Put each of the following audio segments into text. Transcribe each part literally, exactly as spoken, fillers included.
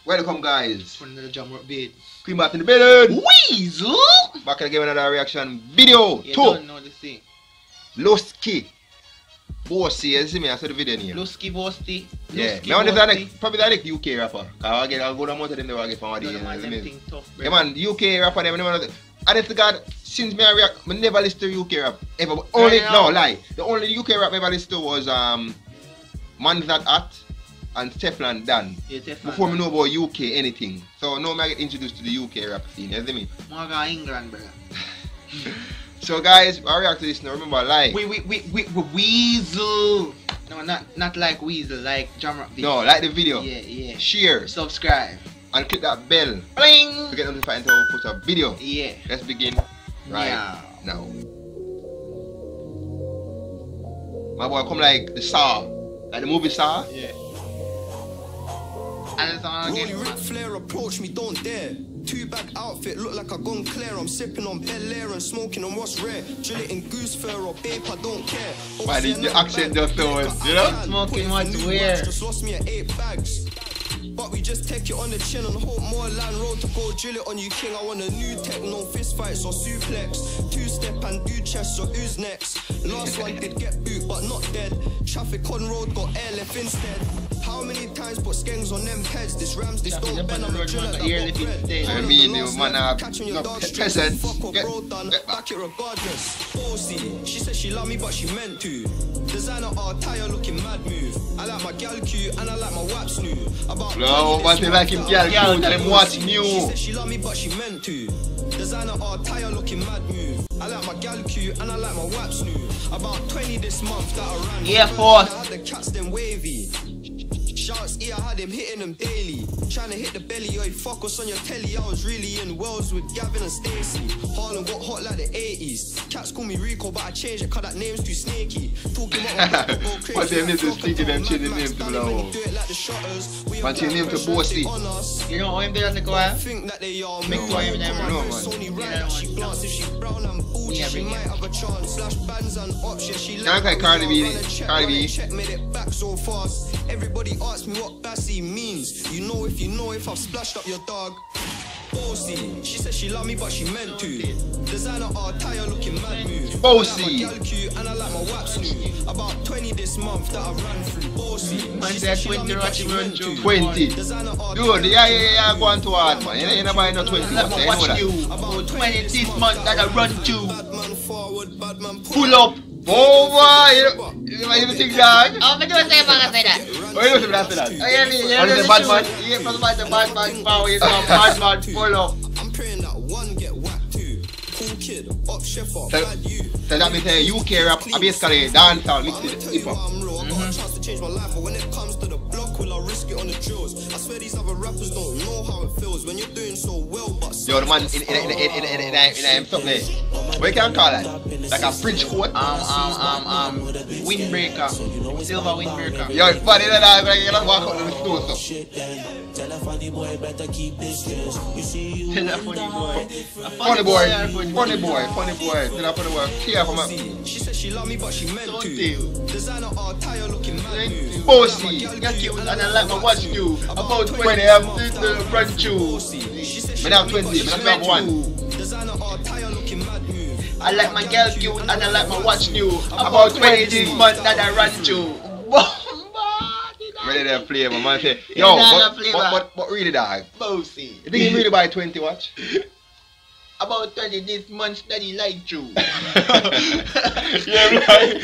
Welcome, guys. For another jam rock bed. Queen back in the building. Weasel! Back again with another reaction video. You Two. don't know the thing. Lusky. Bossy, you see me? I saw the video name. Lusky Bossy. Yeah. Me wonder if that probably that U K rapper. Cause I get a good amount of them they will get from what Don't they man, them yeah, thing tough, yeah, man, U K rapper them never know. And if the God, since me I react, I never listen to U K rap ever. Only Right no now. lie. The only U K rap I ever listened to was um Man That At and Teflon Dan. Yeah, Teflon Before me Dan. know about U K anything. So now I get introduced to the U K rap scene, you see me? More go England, brother. So guys, I react to this now. Remember, like We we we we we Weasel. No, not not like Weasel, like jam rock bed. no, like the video, Yeah, yeah. share Subscribe. and click that bell Bling. to get notified until we put a video. Yeah. Let's begin right Yeah. now. My boy come like the Saw, like the movie Saw. Yeah. And it's on Rolly again. Ric Flair approach me, don't dare. Two bag outfit, look like I gone clear. I'm sipping on Bel Air and smoking on what's rare. Drill it in goose fur or babe, I don't care. Why the- the accent just so is, you know? Smoking what's weird. Just lost me at eight bags. But we just take it on the chin and hope more land road to go drill it on you, king. I want a new tech, no fist fights or suplex. Two step and do chest or who's next. Last one did get boot but not dead. Traffic on road got airlift instead. How many times put skangs on them heads? This rams, this Traffic don't up bend, on the I'm a road, driller man, that got got airlift bread. instead. I All mean, the you last man left, have catching your no dog pe- straight. peasants. Fuck up, Get- bro, done, get back. back it regardless. Bossy, she said she love me but she meant to. Designer attire looking mad move. I like my gal cute and I like my waps new. About No, but they like him gal Gal, cute, tell him what's She new. said she love me but she meant to. Designer attire looking mad move. I like my gal cute and I like my waps new. About twenty this month that I ran. Yeah, force. I had the cats them wavy. Shouts E, I had him hitting them daily. Trying to hit the belly, oi, fuck us on your telly. I was really in Wells with Gavin and Stacey. Harlem got hot like the eighties. Cats call me Rico, but I changed it cause that name's too snaky. Talking about my go crazy. But them like niggas fuck thinking them and changing Mad names Max, to darling, blow. when you do it like the shutters. We Man, apply change name to pressure, Bossy. they on us. You know how him there on the choir? Think that they are Make more. two of them there, man. No, man. Sony right, Yeah, she man. glance if she brown and bougie, Yeah, she bring might it. have a chance. Slash bands and ups, yeah, she Sound like Cardi B, Cardi B. Check made it back so fast. Everybody asks me what Bassy means. You know if you know if I've splashed up your dog. Bossy, she said she love me but she meant to. Designer attire looking mad move. Bossy. I like my gal cute and I like my waps new. About twenty this month that I ran through. Bossy, Man she said said she love me twenty but she run meant through. to. twenty. Designer attire Dude, yeah, yeah, yeah, go on to hard, man. You ain't nobody no twenty. Let me You know watch that. you. About twenty this month that I run to. Bad man forward, bad man Pull up. Oh boy, you know you think dog? Oh, but don't say about say that. Oh, you know something after that? Oh, yeah, me, yeah, Only the me bad too. man? Yeah, from the bad, the bad man power, you know, bad man pull up. I'm praying that one get whacked too. Cool kid, up chef up, So- bad you. So that means uh, U K rap, I basically dancehall mixed with hip hop. I'm real. I got a chance to change my life, but when it comes to the block, will I risk it on the drills? I swear these other rappers don't know how it feels when you're doing so well, but Yo, the man in in in in in in in in in something there. What you can call that? Like a fridge coat? Um, um, um, um, windbreaker. Silver windbreaker. Yo, it's funny that I like you don't walk out in the snow so. Tell a funny boy better keep distance. You see you Tell a funny boy. A Funny boy, a funny funny boy, funny boy. Tell that funny boy, care for my she said she love me, but she meant Don't to. do. Designer attire looking mad new. Bossy. You're cute and I like my watch you. About When twenty, they have I'm this the front you. She said Me have twenty, me have one. designer attire looking mad move. I like my girl cute and I like my watch new. About twenty this month that I run to. Ready to play, my man say, Yeah, yo, nah, but, nah, play but, back. but, but really dog. Bossy. You think you really buy twenty watch? About twenty this month that he like you. Yeah, right.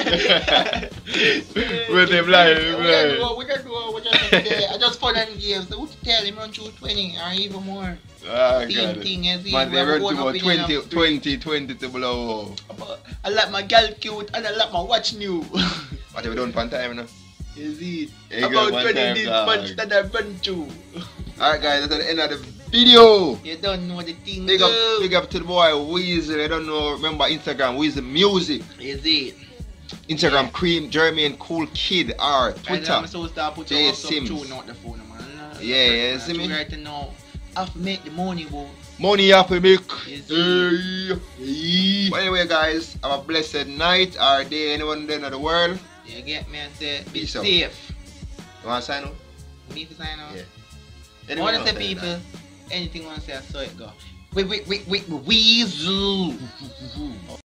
With them lying, We can do we can do we just today. I just fun and games. So who to tell him run through twenty or even more. Ah, Same God. thing as he Man, they have run one to about opinion twenty, of three. twenty, twenty to blow. About- I like my girl cute and I like my watch new. What have we done for time now? Is it? Hey, girl, About one twenty time, this dog. month that I run through. Alright guys, that's the end of the video. You don't know the thing. Big up, girl. big up to the boy Weasel. I don't know, remember Instagram, Weasel Music. Is it? Instagram, Cream, Jeremy Cool Kid, R, And Twitter. I'm so start put J your some Sims. tune out the phone, man. Yeah, yeah, see me? Right now, I have to make the money, boy. Money up, make. Yes, Hey. Hey. But anyway, guys, have a blessed night or day, anyone there in the world. You get me and say, be Peace out. safe. You want to sign up? Me to sign out? Yeah. I wanna say people, anything wanna say I saw it go. We we we we weasel.